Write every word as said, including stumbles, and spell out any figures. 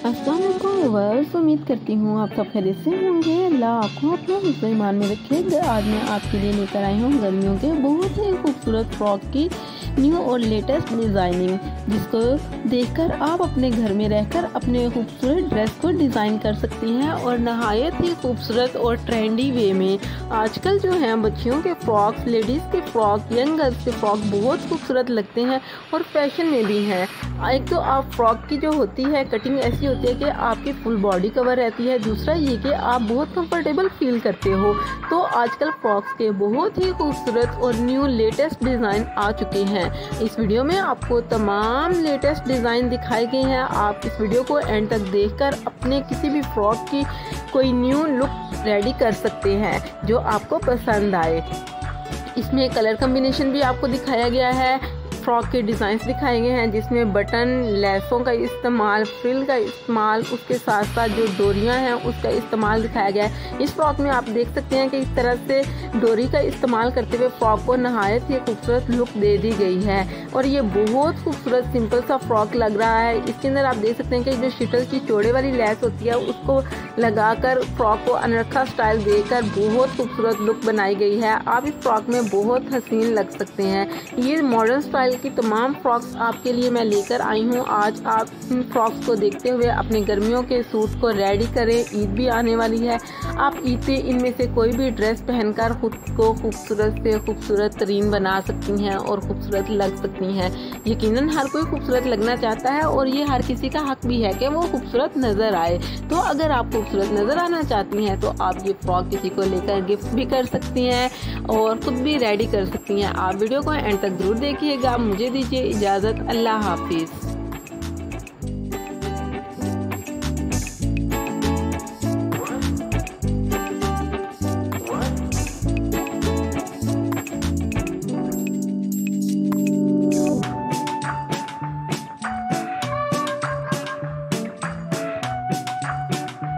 अस्सलाम वालेकुम व्यूअर्स, उम्मीद करती हूँ आप सब खैरियत से होंगे। अल्लाह आपको अपना हिफ्ज़ ईमान में रखे। आज मैं आपके लिए लेकर आई हूँ गर्मियों के बहुत ही खूबसूरत फ्रॉक की न्यू और लेटेस्ट डिज़ाइनिंग, जिसको देखकर आप अपने घर में रहकर अपने खूबसूरत ड्रेस को डिज़ाइन कर सकती हैं और नहायत ही खूबसूरत और ट्रेंडी वे में। आजकल जो है बच्चियों के फ्रॉक्स, लेडीज़ के फ्रॉक, यंग गर्ल्स के फ्रॉक बहुत खूबसूरत लगते हैं और फैशन में भी हैं। एक तो आप फ्रॉक की जो होती है कटिंग ऐसी होती है कि आपकी फुल बॉडी कवर रहती है, दूसरा ये कि आप बहुत कंफर्टेबल फील करते हो। तो आजकल फ्रॉक्स के बहुत ही खूबसूरत और न्यू लेटेस्ट डिज़ाइन आ चुके हैं। इस वीडियो में आपको तमाम लेटेस्ट डिज़ाइन दिखाए गए हैं। आप इस वीडियो को एंड तक देखकर अपने किसी भी फ्रॉक की कोई न्यू लुक रेडी कर सकते हैं जो आपको पसंद आए। इसमें कलर कम्बिनेशन भी आपको दिखाया गया है, फ्रॉक के डिज़ाइंस दिखाए गए हैं जिसमें बटन, लेसों का इस्तेमाल, फ्रिल का इस्तेमाल, उसके साथ साथ जो डोरियां हैं उसका इस्तेमाल दिखाया गया है। इस फ्रॉक में आप देख सकते हैं कि इस तरह से डोरी का इस्तेमाल करते हुए फ्रॉक को नहायत ही खूबसूरत लुक दे दी गई है और ये बहुत खूबसूरत सिंपल सा फ्रॉक लग रहा है। इसके अंदर आप देख सकते हैं कि जो शिटल की चौड़े वाली लेस होती है उसको लगाकर फ्रॉक को अनरखा स्टाइल देकर बहुत खूबसूरत लुक बनाई गई है। आप इस फ्रॉक में बहुत हसीन लग सकते हैं। ये मॉडर्न स्टाइल की तमाम फ्रॉक्स आपके लिए मैं लेकर आई हूँ। आज आप इन फ्रॉक्स को देखते हुए अपने गर्मियों के सूट को रेडी करें। ईद भी आने वाली है, आप ईद पे इनमें से कोई भी ड्रेस पहनकर खुद को खूबसूरत से खूबसूरत तरीन बना सकती हैं और खूबसूरत लग सकती हैं। यकीनन हर कोई खूबसूरत लगना चाहता है और ये हर किसी का हक भी है कि वो खूबसूरत नज़र आए। तो अगर आप खूबसूरत नज़र आना चाहती हैं तो आप ये फ्रॉक किसी को लेकर गिफ्ट भी कर सकती हैं और खुद भी रेडी कर सकती हैं। आप वीडियो को एंड तक जरूर देखिएगा। मुझे दीजिए इजाज़त। अल्लाह हाफिज़।